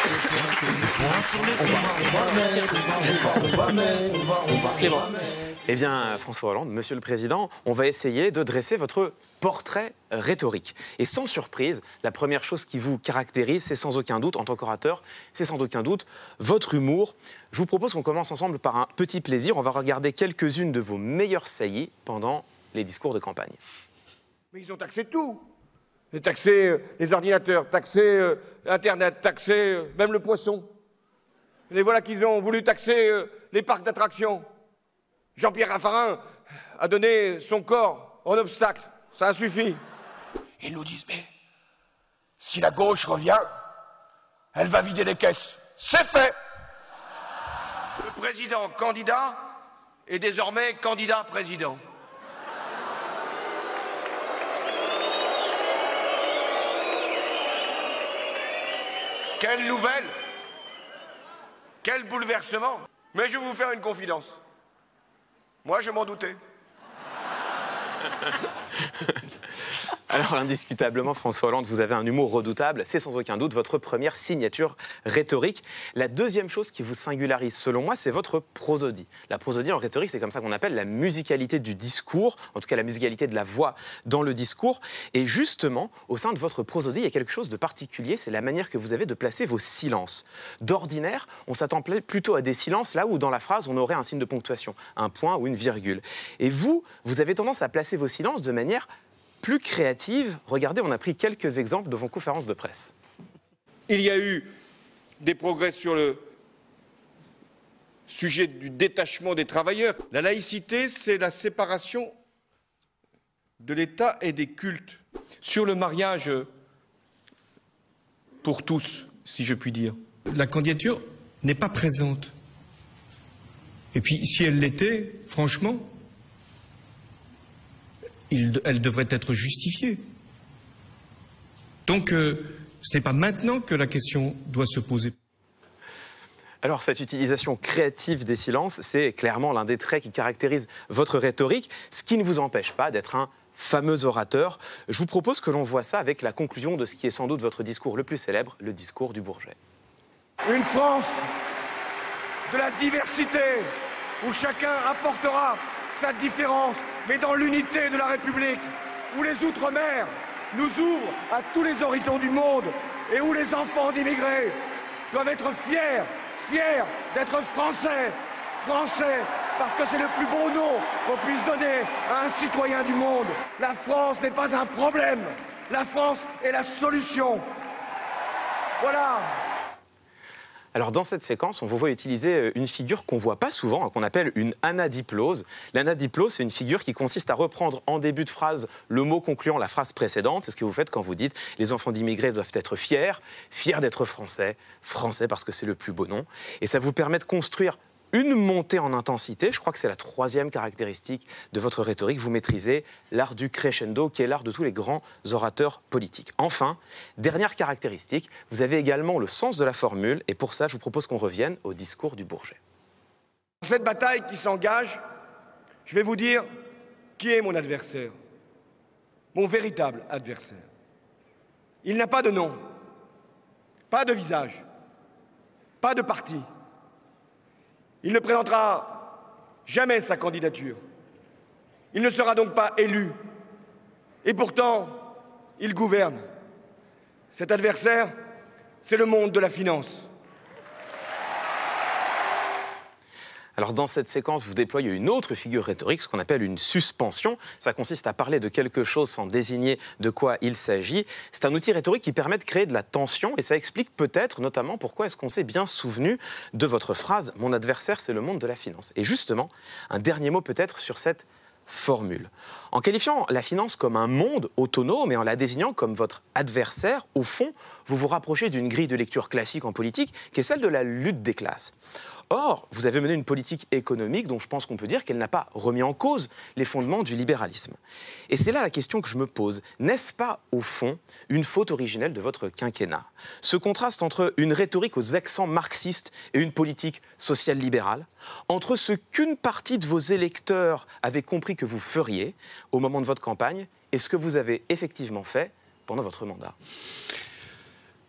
Clément. Eh bien, François Hollande, Monsieur le Président, on va essayer de dresser votre portrait rhétorique. Et sans surprise, la première chose qui vous caractérise, c'est sans aucun doute, en tant qu'orateur, c'est sans aucun doute votre humour. Je vous propose qu'on commence ensemble par un petit plaisir. On va regarder quelques-unes de vos meilleures saillies pendant les discours de campagne. Mais ils ont taxé tout. Ils ont taxé les ordinateurs, taxé Internet, taxé même le poisson. Et voilà qu'ils ont voulu taxer les parcs d'attractions. Jean-Pierre Raffarin a donné son corps en obstacle. Ça a suffi. Ils nous disent, mais si la gauche revient, elle va vider les caisses. C'est fait. Le président candidat est désormais candidat président. Quelle nouvelle! Quel bouleversement! Mais je vais vous faire une confidence. Moi, je m'en doutais. Alors, indiscutablement, François Hollande, vous avez un humour redoutable. C'est sans aucun doute votre première signature rhétorique. La deuxième chose qui vous singularise, selon moi, c'est votre prosodie. La prosodie en rhétorique, c'est comme ça qu'on appelle la musicalité du discours, en tout cas la musicalité de la voix dans le discours. Et justement, au sein de votre prosodie, il y a quelque chose de particulier, c'est la manière que vous avez de placer vos silences. D'ordinaire, on s'attend plutôt à des silences là où dans la phrase, on aurait un signe de ponctuation, un point ou une virgule. Et vous avez tendance à placer vos silences de manière plus créative. Regardez, on a pris quelques exemples de vos conférences de presse. Il y a eu des progrès sur le sujet du détachement des travailleurs. La laïcité, c'est la séparation de l'État et des cultes. Sur le mariage pour tous, si je puis dire. La candidature n'est pas présente. Et puis, si elle l'était, franchement, elle devrait être justifiée. Donc, ce n'est pas maintenant que la question doit se poser. Alors, cette utilisation créative des silences, c'est clairement l'un des traits qui caractérise votre rhétorique, ce qui ne vous empêche pas d'être un fameux orateur. Je vous propose que l'on voit ça avec la conclusion de ce qui est sans doute votre discours le plus célèbre, le discours du Bourget. Une France de la diversité, où chacun apportera sa différence, mais dans l'unité de la République, où les Outre-mer nous ouvrent à tous les horizons du monde et où les enfants d'immigrés doivent être fiers d'être français, parce que c'est le plus beau nom qu'on puisse donner à un citoyen du monde. La France n'est pas un problème, la France est la solution. Voilà. Alors dans cette séquence, on vous voit utiliser une figure qu'on ne voit pas souvent, qu'on appelle une anadiplose. L'anadiplose, c'est une figure qui consiste à reprendre en début de phrase le mot concluant la phrase précédente. C'est ce que vous faites quand vous dites « les enfants d'immigrés doivent être fiers d'être français parce que c'est le plus beau nom ». Et ça vous permet de construire une montée en intensité. Je crois que c'est la troisième caractéristique de votre rhétorique. Vous maîtrisez l'art du crescendo, qui est l'art de tous les grands orateurs politiques. Enfin, dernière caractéristique, vous avez également le sens de la formule. Et pour ça, je vous propose qu'on revienne au discours du Bourget. Dans cette bataille qui s'engage, je vais vous dire qui est mon adversaire. Mon véritable adversaire. Il n'a pas de nom, pas de visage, pas de parti. Il ne présentera jamais sa candidature. Il ne sera donc pas élu. Et pourtant, il gouverne. Cet adversaire, c'est le monde de la finance. Alors dans cette séquence, vous déployez une autre figure rhétorique, ce qu'on appelle une suspension. Ça consiste à parler de quelque chose sans désigner de quoi il s'agit. C'est un outil rhétorique qui permet de créer de la tension et ça explique peut-être notamment pourquoi est-ce qu'on s'est bien souvenu de votre phrase « Mon adversaire, c'est le monde de la finance ». Et justement, un dernier mot peut-être sur cette formule. En qualifiant la finance comme un monde autonome et en la désignant comme votre adversaire, au fond, vous vous rapprochez d'une grille de lecture classique en politique qui est celle de la lutte des classes. Or, vous avez mené une politique économique dont je pense qu'on peut dire qu'elle n'a pas remis en cause les fondements du libéralisme. Et c'est là la question que je me pose. N'est-ce pas, au fond, une faute originelle de votre quinquennat? Ce contraste entre une rhétorique aux accents marxistes et une politique sociale libérale, entre ce qu'une partie de vos électeurs avait compris que vous feriez au moment de votre campagne et ce que vous avez effectivement fait pendant votre mandat.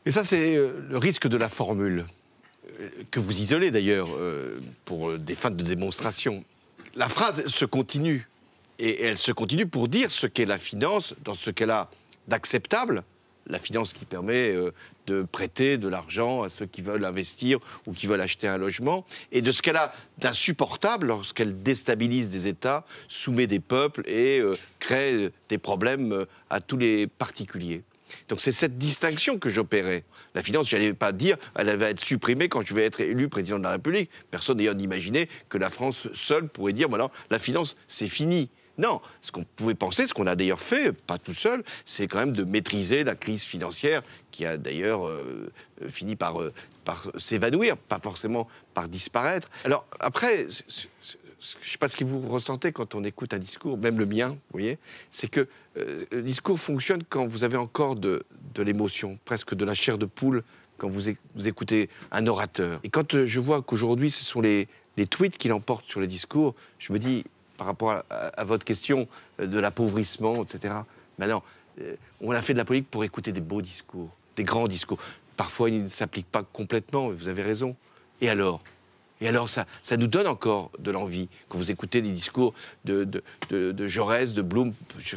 Et ça, c'est le risque de la formule, que vous isolez d'ailleurs pour des fins de démonstration. La phrase se continue, et elle se continue pour dire ce qu'est la finance dans ce qu'elle a d'acceptable, la finance qui permet de prêter de l'argent à ceux qui veulent investir ou qui veulent acheter un logement, et de ce qu'elle a d'insupportable lorsqu'elle déstabilise des États, soumet des peuples et crée des problèmes à tous les particuliers. Donc c'est cette distinction que j'opérais. La finance, je n'allais pas dire, elle va être supprimée quand je vais être élu président de la République. Personne n'ayant imaginé que la France seule pourrait dire, voilà, la finance, c'est fini. Non, ce qu'on pouvait penser, ce qu'on a d'ailleurs fait, pas tout seul, c'est quand même de maîtriser la crise financière qui a d'ailleurs fini par s'évanouir, pas forcément par disparaître. Alors après, je ne sais pas ce que vous ressentez quand on écoute un discours, même le mien, vous voyez, c'est que le discours fonctionne quand vous avez encore de l'émotion, presque de la chair de poule, quand vous écoutez un orateur. Et quand je vois qu'aujourd'hui, ce sont les tweets qui l'emportent sur les discours, je me dis, par rapport à votre question de l'appauvrissement, etc., maintenant, on a fait de la politique pour écouter des beaux discours, des grands discours. Parfois, ils ne s'appliquent pas complètement, vous avez raison. Et alors, ça nous donne encore de l'envie. Quand vous écoutez les discours de Jaurès, de Blum,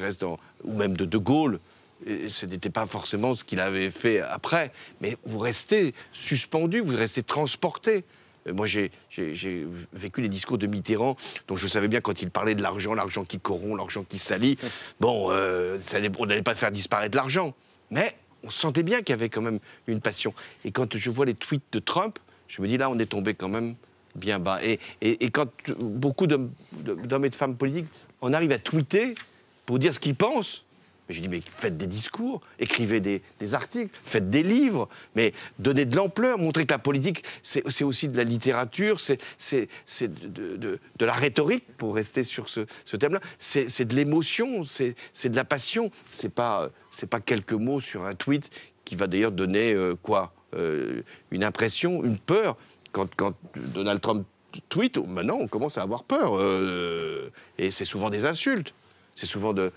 ou même de Gaulle, et ce n'était pas forcément ce qu'il avait fait après, mais vous restez suspendu, vous restez transporté. Moi, j'ai vécu les discours de Mitterrand, dont je savais bien quand il parlait de l'argent qui corrompt, l'argent qui salit. Bon, on n'allait pas faire disparaître l'argent, mais on sentait bien qu'il y avait quand même une passion. Et quand je vois les tweets de Trump, je me dis là, on est tombé quand même bien bas. Et quand beaucoup d'hommes et de femmes politiques en arrivent à tweeter pour dire ce qu'ils pensent, mais je dis, mais faites des discours, écrivez des articles, faites des livres, mais donnez de l'ampleur, montrez que la politique, c'est aussi de la littérature, c'est de la rhétorique, pour rester sur ce thème-là, c'est de l'émotion, c'est de la passion, c'est pas quelques mots sur un tweet qui va d'ailleurs donner une impression, une peur. Quand Donald Trump tweet, maintenant on commence à avoir peur, et c'est souvent des insultes. C'est souvent de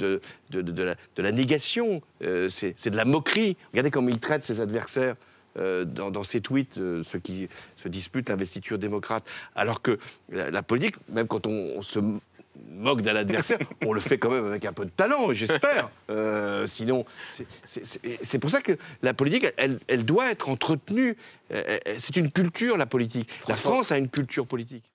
la négation, c'est de la moquerie. Regardez comment il traite ses adversaires dans ses tweets, ceux qui se disputent l'investiture démocrate. Alors que la politique, même quand on se moque d'un adversaire, on le fait quand même avec un peu de talent, j'espère. Sinon, c'est pour ça que la politique, elle doit être entretenue. C'est une culture, la politique. La France a une culture politique.